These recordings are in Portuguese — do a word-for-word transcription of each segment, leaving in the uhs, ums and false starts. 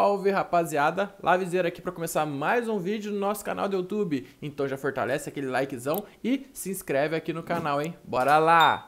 Salve, rapaziada, Lavizeira aqui para começar mais um vídeo no nosso canal do YouTube. Então já fortalece aquele likezão e se inscreve aqui no canal, hein? Bora lá!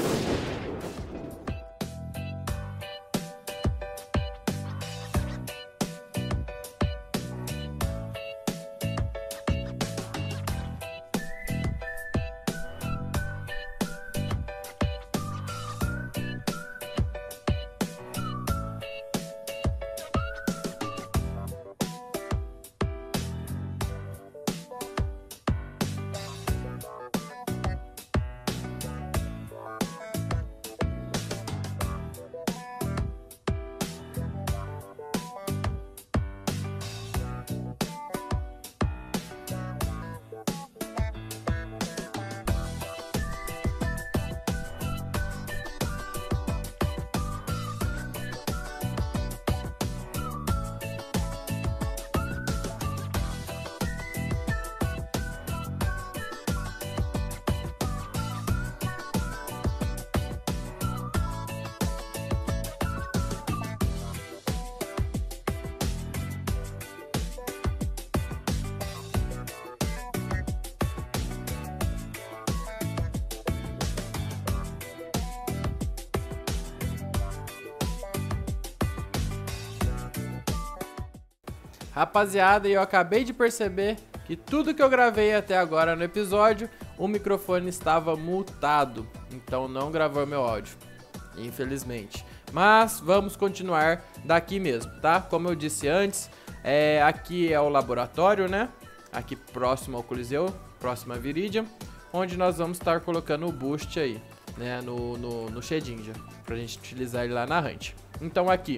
Rapaziada, eu acabei de perceber que tudo que eu gravei até agora no episódio, o microfone estava mutado, então não gravou meu áudio, infelizmente. Mas vamos continuar daqui mesmo, tá? Como eu disse antes, é, aqui é o laboratório, né? Aqui próximo ao Coliseu, próximo a Viridian, onde nós vamos estar colocando o boost aí, né? No, no, no Shedinja, pra gente utilizar ele lá na Hunt. Então aqui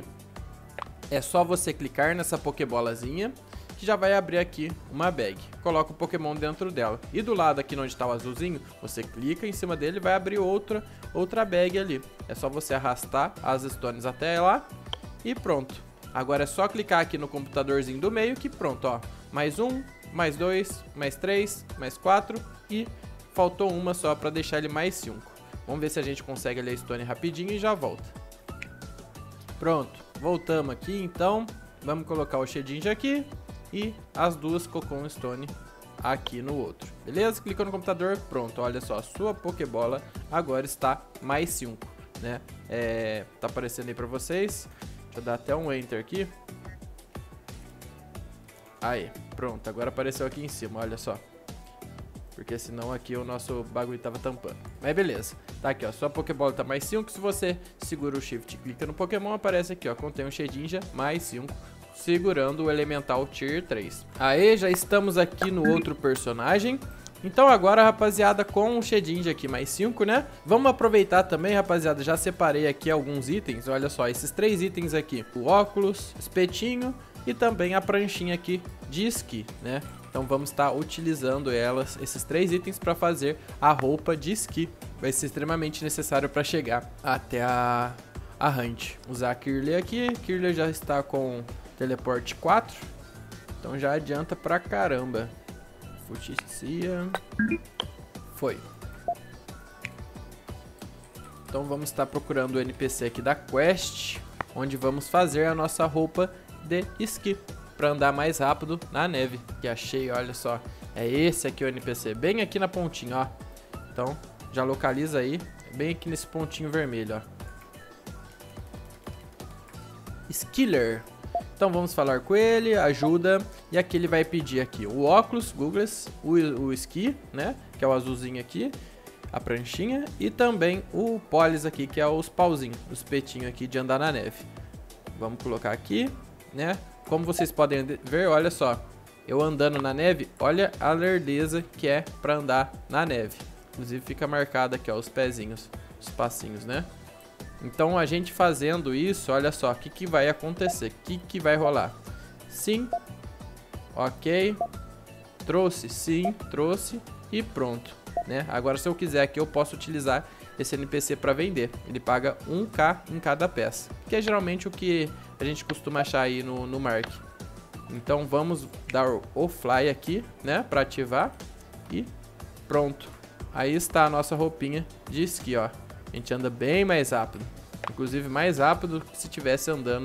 é só você clicar nessa pokebolazinha que já vai abrir aqui uma bag. Coloca o Pokémon dentro dela. E do lado aqui onde está o azulzinho, você clica em cima dele e vai abrir outra, outra bag ali. É só você arrastar as stones até lá e pronto. Agora é só clicar aqui no computadorzinho do meio que pronto, ó. Mais um, mais dois, mais três, mais quatro e faltou uma só para deixar ele mais cinco. Vamos ver se a gente consegue ler a stone rapidinho e já volta. Pronto. Voltamos aqui, então, vamos colocar o Shedinja aqui e as duas Cocon Stone aqui no outro, beleza? Clicou no computador, pronto, olha só, sua Pokébola agora está mais cinco, né? É, tá aparecendo aí pra vocês, deixa eu dar até um Enter aqui. Aí, pronto, agora apareceu aqui em cima, olha só. Porque senão aqui o nosso bagulho tava tampando. Mas beleza. Tá aqui, ó. Sua Pokébola tá mais cinco. Se você segura o Shift e clica no Pokémon, aparece aqui, ó. Contém um Shedinja mais cinco. Segurando o Elemental Tier três. Aê, já estamos aqui no outro personagem. Então agora, rapaziada, com o Shedinja aqui mais cinco, né? Vamos aproveitar também, rapaziada. Já separei aqui alguns itens. Olha só, esses três itens aqui. O óculos, espetinho e também a pranchinha aqui de esqui, né? Então vamos estar utilizando elas, esses três itens para fazer a roupa de esqui. Vai ser extremamente necessário para chegar até a, a Hunt. Usar a Kirlia aqui. Kirlia já está com teleporte quatro. Então já adianta pra caramba. Futicia. Foi. Então vamos estar procurando o N P C aqui da Quest, onde vamos fazer a nossa roupa de esqui. Pra andar mais rápido na neve. Que achei, olha só. É esse aqui o N P C, bem aqui na pontinha, ó. Então, já localiza aí, bem aqui nesse pontinho vermelho, ó. Skiller. Então vamos falar com ele, ajuda. E aqui ele vai pedir aqui o óculos, Googles, o, o esqui, né? Que é o azulzinho aqui. A pranchinha. E também o Polis aqui, que é os pauzinhos, os petinhos aqui de andar na neve. Vamos colocar aqui, né? Como vocês podem ver, olha só, eu andando na neve, olha a lerdeza que é pra andar na neve. Inclusive fica marcado aqui, ó, os pezinhos, os passinhos, né? Então a gente fazendo isso, olha só, o que que vai acontecer, o que que vai rolar. Sim, ok, trouxe, sim, trouxe e pronto, né? Agora se eu quiser aqui eu posso utilizar esse N P C para vender. Ele paga um K em cada peça, que é geralmente o que a gente costuma achar aí no, no Mark. Então vamos dar o Fly aqui, né, para ativar e pronto. Aí está a nossa roupinha de esqui, ó. A gente anda bem mais rápido, inclusive mais rápido que se estivesse andando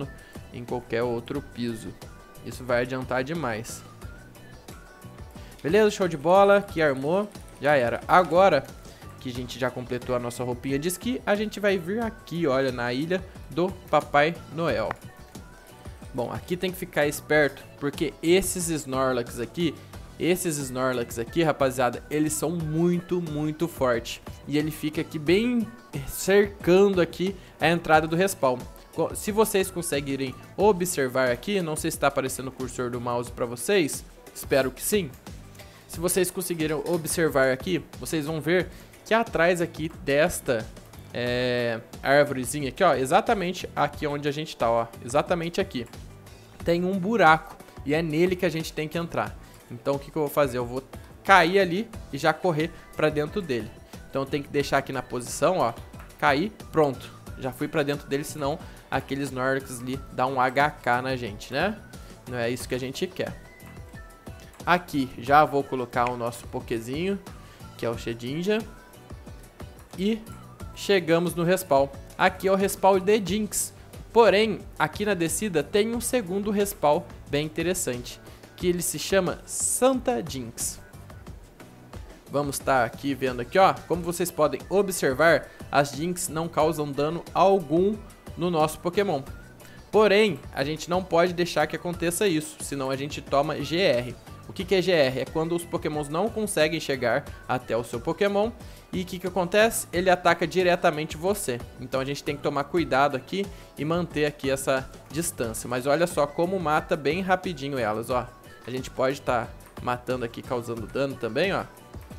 em qualquer outro piso. Isso vai adiantar demais. Beleza, show de bola, que armou, já era. Agora que a gente já completou a nossa roupinha de esqui, a gente vai vir aqui, olha, na ilha do Papai Noel. Bom, aqui tem que ficar esperto, porque esses Snorlax aqui, esses Snorlax aqui, rapaziada, eles são muito, muito fortes. E ele fica aqui bem cercando aqui a entrada do respawn. Se vocês conseguirem observar aqui, não sei se está aparecendo o cursor do mouse para vocês, espero que sim. Se vocês conseguirem observar aqui, vocês vão ver que atrás aqui desta é, árvorezinha aqui, ó, exatamente aqui onde a gente tá, ó, exatamente aqui, tem um buraco e é nele que a gente tem que entrar. Então o que, que eu vou fazer? Eu vou cair ali e já correr para dentro dele. Então tem que deixar aqui na posição, ó, cair, pronto. Já fui para dentro dele, senão aqueles Snorlax ali dá um H K na gente, né? Não é isso que a gente quer. Aqui já vou colocar o nosso Pokézinho, que é o Shedinja. E chegamos no respawn. Aqui é o respawn de Jynx. Porém, aqui na descida tem um segundo respawn bem interessante, que ele se chama Santa Jynx. Vamos estar aqui vendo aqui, ó. Como vocês podem observar, as Jynx não causam dano algum no nosso Pokémon. Porém, a gente não pode deixar que aconteça isso, senão a gente toma G R. O que, que é G R? É quando os Pokémons não conseguem chegar até o seu Pokémon. E o que, que acontece? Ele ataca diretamente você. Então a gente tem que tomar cuidado aqui e manter aqui essa distância. Mas olha só como mata bem rapidinho elas, ó. A gente pode estar tá matando aqui, causando dano também, ó.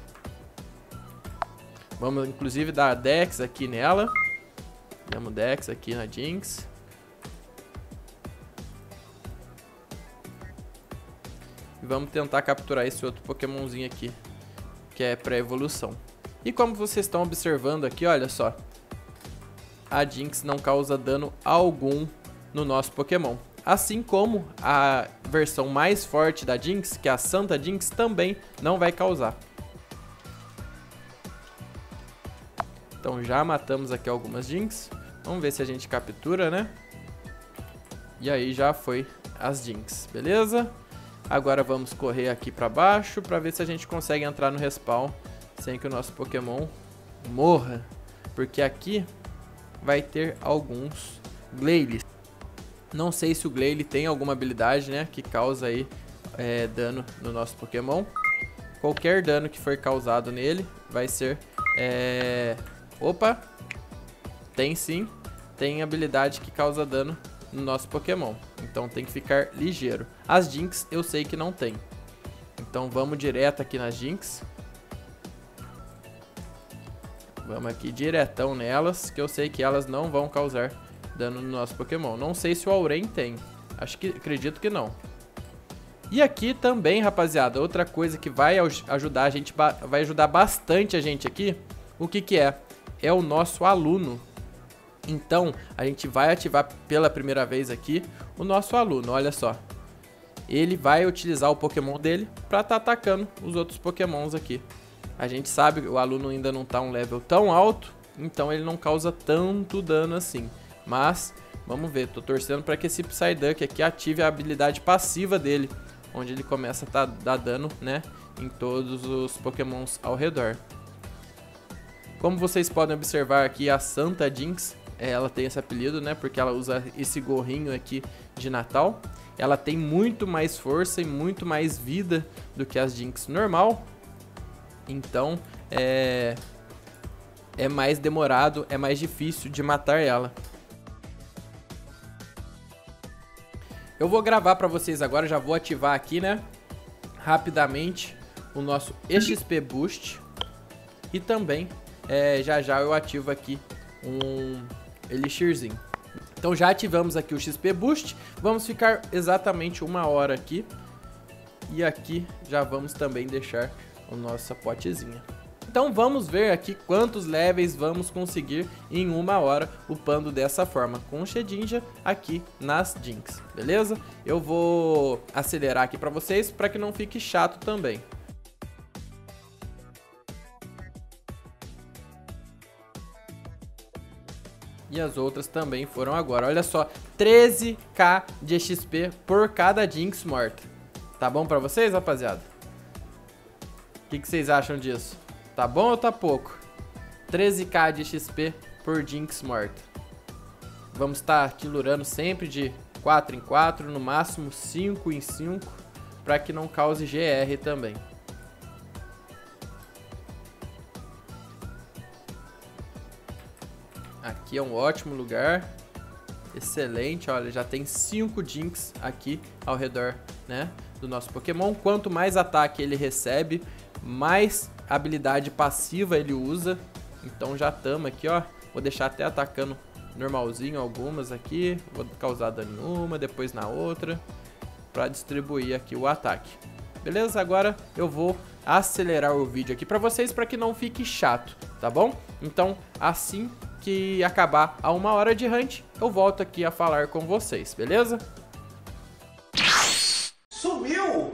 Vamos inclusive dar Dex aqui nela. Damos Dex aqui na Jynx. E vamos tentar capturar esse outro Pokémonzinho aqui, que é pré-evolução. E como vocês estão observando aqui, olha só, a Jynx não causa dano algum no nosso Pokémon. Assim como a versão mais forte da Jynx, que é a Santa Jynx, também não vai causar. Então já matamos aqui algumas Jynx. Vamos ver se a gente captura, né? E aí já foi as Jynx, beleza? Agora vamos correr aqui pra baixo pra ver se a gente consegue entrar no respawn sem que o nosso Pokémon morra. Porque aqui vai ter alguns Glalie. Não sei se o Glalie tem alguma habilidade, né, que causa aí é, dano no nosso Pokémon. Qualquer dano que for causado nele vai ser... É... Opa! Tem sim. Tem habilidade que causa dano no nosso Pokémon. Então tem que ficar ligeiro. As Jynx eu sei que não tem. Então vamos direto aqui nas Jynx. Vamos aqui diretão nelas, que eu sei que elas não vão causar dano no nosso Pokémon. Não sei se o Auren tem. Acho que, acredito que não. E aqui também, rapaziada, outra coisa que vai ajudar a gente, vai ajudar bastante a gente aqui, o que que é? É o nosso aluno. Então, a gente vai ativar pela primeira vez aqui o nosso aluno, olha só. Ele vai utilizar o Pokémon dele para estar tá atacando os outros Pokémons aqui. A gente sabe que o aluno ainda não tá um level tão alto, então ele não causa tanto dano assim. Mas, vamos ver, tô torcendo para que esse Psyduck aqui ative a habilidade passiva dele, onde ele começa a tá, dar dano, né, em todos os Pokémons ao redor. Como vocês podem observar aqui, a Santa Jynx, ela tem esse apelido, né, porque ela usa esse gorrinho aqui de Natal. Ela tem muito mais força e muito mais vida do que as Jynx normal. Então, é, é mais demorado, é mais difícil de matar ela. Eu vou gravar para vocês agora, já vou ativar aqui, né, rapidamente o nosso X P Boost. E também, é, já já eu ativo aqui um Elixirzinho. Então já ativamos aqui o X P Boost. Vamos ficar exatamente uma hora aqui. E aqui já vamos também deixar a nossa potezinha. Então vamos ver aqui quantos levels vamos conseguir em uma hora upando dessa forma, com o Shedinja aqui nas Jynx, beleza? Eu vou acelerar aqui para vocês para que não fique chato também. E as outras também foram agora. Olha só, treze k de X P por cada Jinx morta. Tá bom pra vocês, rapaziada? O que, que vocês acham disso? Tá bom ou tá pouco? treze k de X P por Jinx morta. Vamos estar tilurando sempre de quatro em quatro, no máximo cinco em cinco, para que não cause G R também. Aqui é um ótimo lugar. Excelente, olha, já tem cinco Jinx aqui ao redor, né, do nosso Pokémon. Quanto mais ataque ele recebe, mais habilidade passiva ele usa. Então já estamos aqui, ó. Vou deixar até atacando normalzinho algumas aqui. Vou causar dano em uma, depois na outra, para distribuir aqui o ataque. Beleza? Agora eu vou acelerar o vídeo aqui para vocês, para que não fique chato, tá bom? Então, assim que acabar a uma hora de hunt, eu volto aqui a falar com vocês, beleza? Sumiu!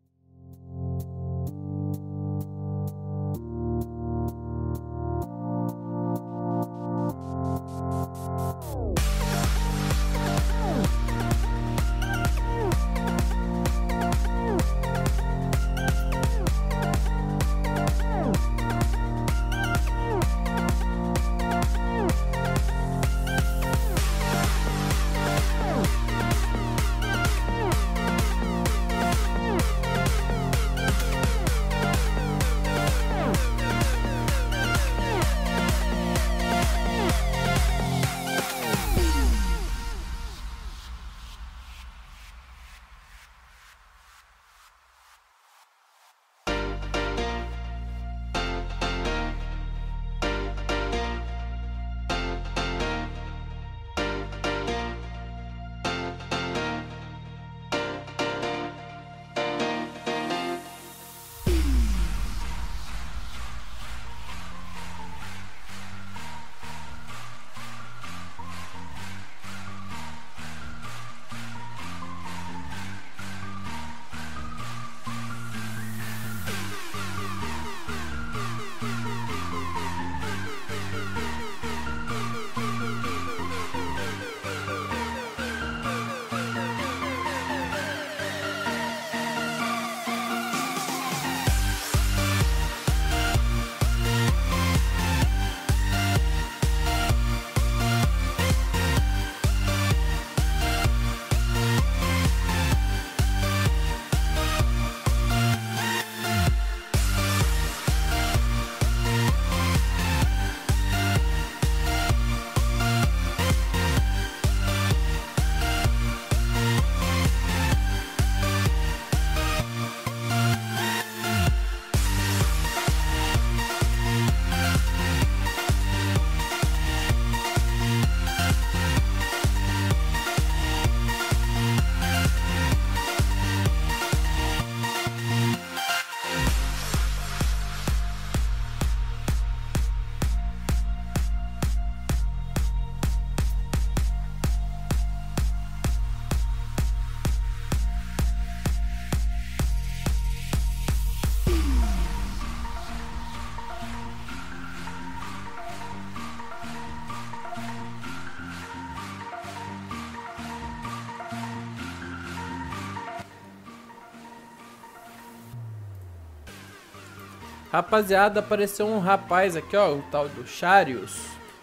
Rapaziada, apareceu um rapaz aqui, ó, o tal do Charius.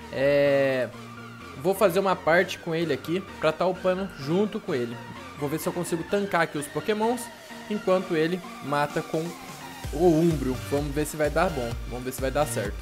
É... Vou fazer uma parte com ele aqui pra tá upando junto com ele. Vou ver se eu consigo tancar aqui os pokémons enquanto ele mata com o Umbreon. Vamos ver se vai dar bom, vamos ver se vai dar certo.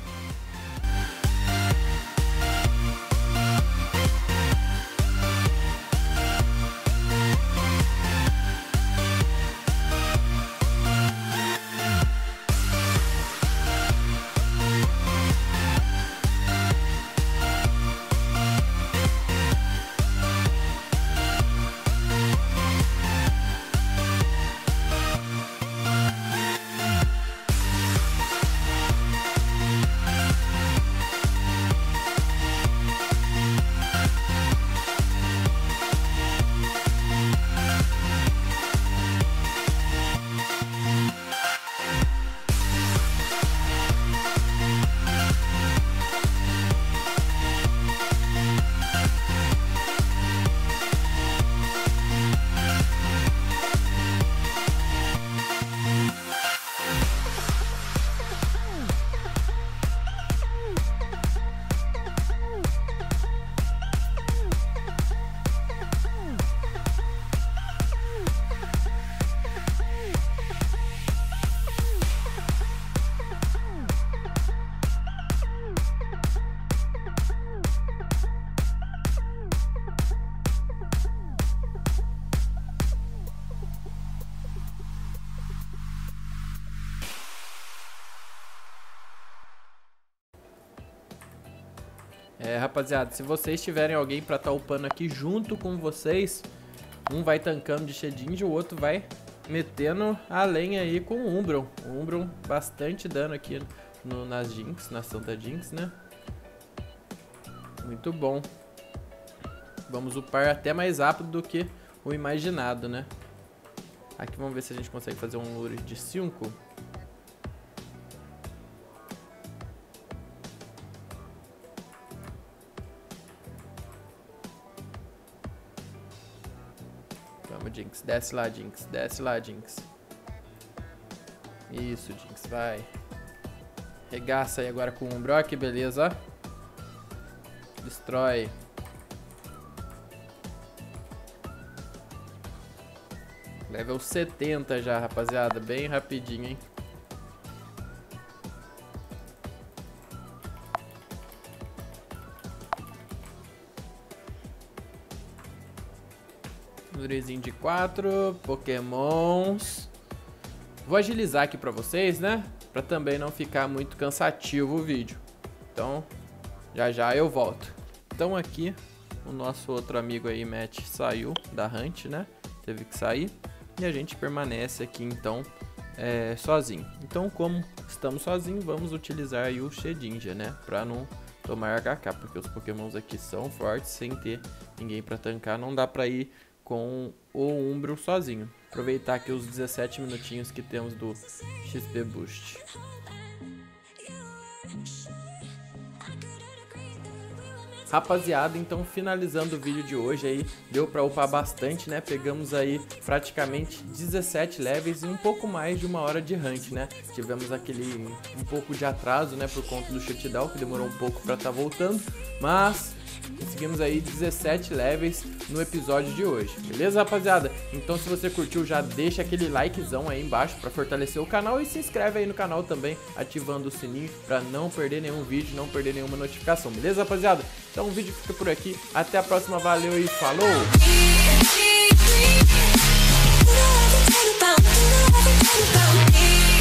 É, rapaziada, se vocês tiverem alguém pra estar upando aqui junto com vocês, um vai tancando de Shedinja e o outro vai metendo a lenha aí com o Umbreon. O Umbreon bastante dano aqui no, nas Jinx, na Santa Jinx, né? Muito bom. Vamos upar até mais rápido do que o imaginado, né? Aqui vamos ver se a gente consegue fazer um lure de cinco. Vamos, Jinx. Desce lá, Jinx. Desce lá, Jinx. Isso, Jinx. Vai. Regaça aí agora com o Umbreon. Que beleza, ó. Destrói. Level setenta já, rapaziada. Bem rapidinho, hein? Lurezinho de quatro. Pokémons. Vou agilizar aqui pra vocês, né? Pra também não ficar muito cansativo o vídeo. Então, já já eu volto. Então aqui, o nosso outro amigo aí, Matt, saiu da Hunt, né? Teve que sair. E a gente permanece aqui, então, é, sozinho. Então, como estamos sozinhos, vamos utilizar aí o Shedinja, né? Pra não tomar H K, porque os Pokémons aqui são fortes, sem ter ninguém pra tancar. Não dá pra ir com o Umbreon sozinho. Aproveitar aqui os dezessete minutinhos que temos do X P Boost. Rapaziada, então finalizando o vídeo de hoje aí, deu pra upar bastante, né? Pegamos aí praticamente dezessete levels e um pouco mais de uma hora de hunt, né? Tivemos aquele um pouco de atraso, né? Por conta do shutdown, que demorou um pouco pra tá voltando, mas conseguimos aí dezessete levels no episódio de hoje, beleza, rapaziada? Então se você curtiu, já deixa aquele likezão aí embaixo pra fortalecer o canal e se inscreve aí no canal também, ativando o sininho pra não perder nenhum vídeo, não perder nenhuma notificação, beleza, rapaziada? Então o vídeo fica por aqui, até a próxima, valeu e falou! About,